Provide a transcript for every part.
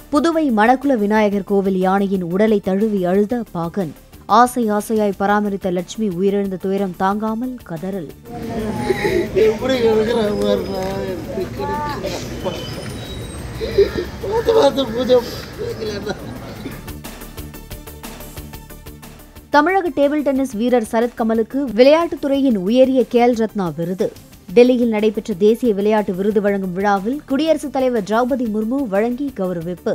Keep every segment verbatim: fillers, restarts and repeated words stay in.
புதுவை மணக்குள விநாயகர் கோவில் யானையின் உடலை தழுவி அழுத பாகன். ஆசை ஆசையாய் பராமரித்த லட்சுமி உயிரிழந்த துயரம் தாங்காமல் கதறல். தமிழக டேபிள் டென்னிஸ் வீரர் சரத் கமலுக்கு விளையாட்டுத்துறையின் உயரிய கேல் ரத்னா விருது. டெல்லியில் நடைபெற்ற தேசிய விளையாட்டு விருது வழங்கும் விழாவில் குடியரசுத் தலைவர் திரௌபதி முர்மு வழங்கி கௌரவிப்பு.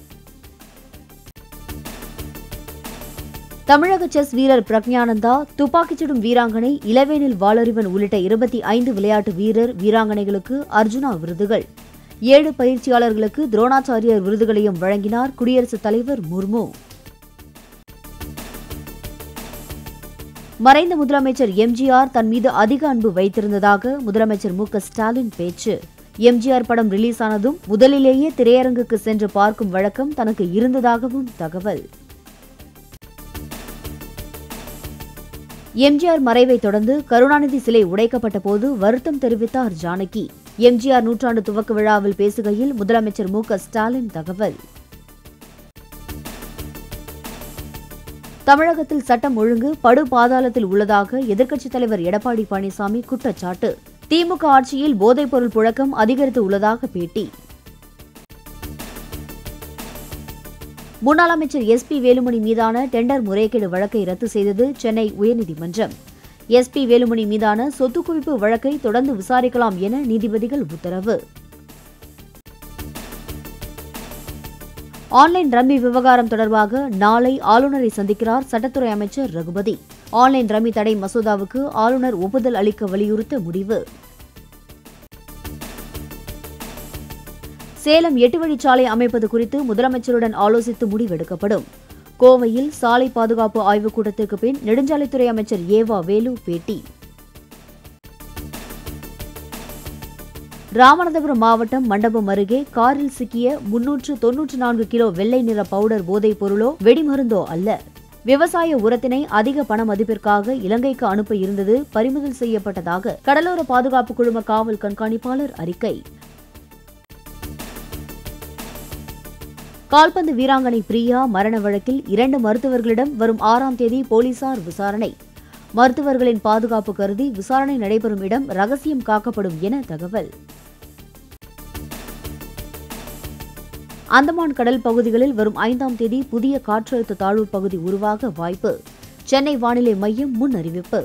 தமிழக செஸ் வீரர் பிரக்ஞானந்தா, துப்பாக்கிச் சுடும் வீராங்கனை இளவேனில் வாளறிவன் உள்ளிட்ட இருபத்தி ஐந்து விளையாட்டு வீரர் வீராங்கனைகளுக்கு அர்ஜுனா விருதுகள். ஏழு பயிற்சியாளர்களுக்கு துரோணாச்சாரியர் விருதுகளையும் வழங்கினார் குடியரசுத் தலைவர் முர்மு. மறைந்த முதலமைச்சர் எம்ஜிஆர் தன் மீது அதிக அன்பு வைத்திருந்ததாக முதலமைச்சர் எம் கே ஸ்டாலின் பேச்சு. எம்ஜிஆர் படம் ரிலீஸ் ஆனதும் முதலிலேயே திரையரங்குக்கு சென்று பார்க்கும் வழக்கம் தனக்கு இருந்ததாகவும் தகவல். எம்ஜிஆர் மறைவை தொடர்ந்து கருணாநிதி சிலை உடைக்கப்பட்ட போது வருத்தம் தெரிவித்தார் ஜானகி. எம்ஜிஆர் நூற்றாண்டு துவக்க விழாவில் பேசுகையில் முதலமைச்சர் எம் கே ஸ்டாலின் தகவல். தமிழகத்தில் சட்டம் ஒழுங்கு படு பாதாளத்தில் உள்ளதாக எதிர்க்கட்சித் தலைவர் எடப்பாடி பழனிசாமி குற்றச்சாட்டு. திமுக ஆட்சியில் போதைப்பொருள் புழக்கம் அதிகரித்து உள்ளதாக பேட்டி. முன்னாள் அமைச்சர் எஸ் பி வேலுமணி மீதான டெண்டர் முறைகேடு வழக்கை ரத்து செய்தது சென்னை உயர்நீதிமன்றம். எஸ் பி வேலுமணி மீதான சொத்து குவிப்பு வழக்கை தொடர்ந்து விசாரிக்கலாம் என நீதிபதிகள் உத்தரவு. ஆன்லைன் ரம்மி விவகாரம் தொடர்பாக நாளை ஆளுநரை சந்திக்கிறார் சட்டத்துறை அமைச்சர் ரகுபதி. ஆன்லைன் ரம்மி தடை மசோதாவுக்கு ஆளுநர் ஒப்புதல் அளிக்க வலியுறுத்த முடிவு. சேலம் எட்டு வழிச்சாலை அமைப்பது குறித்து முதலமைச்சருடன் ஆலோசித்து முடிவெடுக்கப்படும். கோவையில் சாலை பாதுகாப்பு ஆய்வுக் கூட்டத்திற்கு பின் நெடுஞ்சாலைத்துறை அமைச்சர் ஏவா வேலு பேட்டி. ராமநாதபுரம் மாவட்டம் மண்டபம் அருகே காரில் சிக்கிய முன்னூற்று தொன்னூற்று நான்கு கிலோ வெள்ளை நிற பவுடர் போதைப் பொருளோ வெடிமருந்தோ அல்ல. விவசாய உரத்தினை அதிக பண மதிப்பிற்காக இலங்கைக்கு அனுப்ப இருந்தது பறிமுதல் செய்யப்பட்டதாக கடலோர பாதுகாப்பு குழும காவல் கண்காணிப்பாளர் அறிக்கை. கால்பந்து வீராங்கனை பிரியா மரண வழக்கில் இரண்டு மருத்துவர்களிடம் வரும் ஆறாம் தேதி போலீசார் விசாரணை. மருத்துவர்களின் பாதுகாப்பு கருதி விசாரணை நடைபெறும் இடம் ரகசியம் காக்கப்படும் என தகவல். அந்தமான் கடல் பகுதிகளில் வரும் ஐந்தாம் தேதி புதிய காற்றழுத்த தாழ்வு பகுதி உருவாக வாய்ப்பு. சென்னை வானிலை மையம் முன் அறிவிப்பு.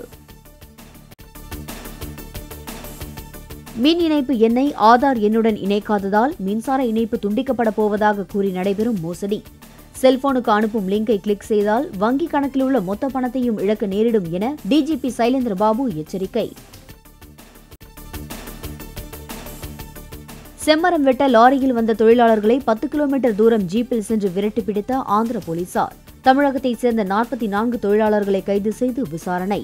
மின் இணைப்பு எண்ணை ஆதார் எண்ணுடன் இணைக்காததால் மின்சார இணைப்பு துண்டிக்கப்பட போவதாக கூறி நடைபெறும் மோசடி. செல்போனுக்கு அனுப்பும் லிங்கை கிளிக் செய்தால் வங்கிக் கணக்கில் உள்ள மொத்த பணத்தையும் இழக்க நேரிடும் என டிஜிபி சைலேந்திர பாபு எச்சரிக்கை. செம்மரம் வெட்ட லாரியில் வந்த தொழிலாளர்களை பத்து கிலோமீட்டர் தூரம் ஜீப்பில் சென்று விரட்டி பிடித்த ஆந்திர போலீசார். தமிழகத்தைச் சேர்ந்த நாற்பத்தி நான்கு தொழிலாளர்களை கைது செய்து விசாரணை.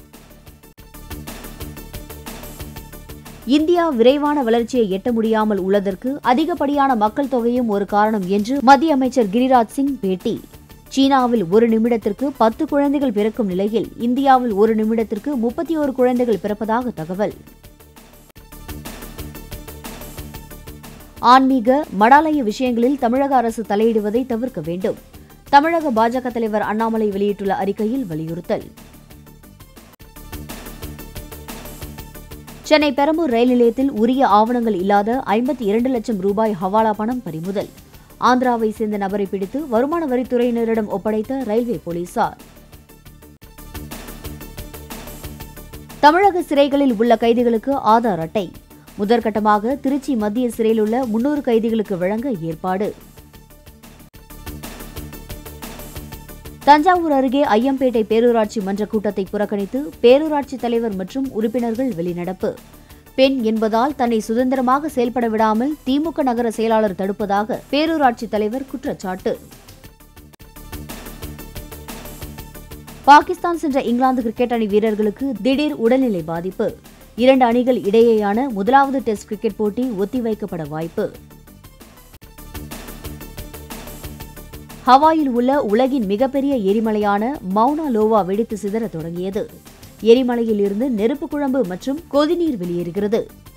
இந்தியா விரைவான வளர்ச்சியை எட்ட முடியாமல் உள்ளதற்கு அதிகப்படியான மக்கள் தொகையும் ஒரு காரணம் என்று மத்திய அமைச்சர் கிரிராஜ் சிங் பேட்டி. சீனாவில் ஒரு நிமிடத்திற்கு பத்து குழந்தைகள் பிறக்கும் நிலையில் இந்தியாவில் ஒரு நிமிடத்திற்கு முப்பத்தி ஒரு குழந்தைகள் பிறப்பதாக தகவல். ஆன்மீக மடாலய விஷயங்களில் தமிழக அரசு தலையிடுவதை தவிர்க்க வேண்டும். தமிழக பாஜக தலைவர் அண்ணாமலை வெளியிட்டுள்ள அறிக்கையில் வலியுறுத்தல். சென்னை பெரம்பூர் ரயில் நிலையத்தில் உரிய ஆவணங்கள் இல்லாத ஐம்பத்தி இரண்டு லட்சம் ரூபாய் ஹவாலா பணம் பறிமுதல். ஆந்திராவை சேர்ந்த நபரை பிடித்து வருமான வரித்துறையினரிடம் ஒப்படைத்த ரயில்வே போலீசார். தமிழக சிறைகளில் உள்ள கைதிகளுக்கு ஆதார் அட்டை முதற்கட்டமாக திருச்சி மத்திய சிறையில் உள்ள முன்னூறு கைதிகளுக்கு வழங்க ஏற்பாடு. தஞ்சாவூர் அருகே ஐயம்பேட்டை பேரூராட்சி மன்ற கூட்டத்தை புறக்கணித்து பேரூராட்சி தலைவர் மற்றும் உறுப்பினர்கள் வெளிநடப்பு. பெண் என்பதால் தன்னை சுதந்திரமாக செயல்பட விடாமல் திமுக நகர செயலாளர் தடுப்பதாக பேரூராட்சி தலைவர் குற்றச்சாட்டு. பாகிஸ்தான் சென்ற இங்கிலாந்து கிரிக்கெட் அணி வீரர்களுக்கு திடீர் உடல்நிலை பாதிப்பு. இரண்டு அணிகள் இடையேயான முதலாவது டெஸ்ட் கிரிக்கெட் போட்டி ஒத்திவைக்கப்பட வாய்ப்பு. ஹவாயில் உள்ள உலகின் மிகப்பெரிய எரிமலையான மவுனா லோவா வெடித்து சிதற தொடங்கியது. எரிமலையில் இருந்து நெருப்பு குழம்பு மற்றும் கொதிநீர் வெளியேறுகிறது.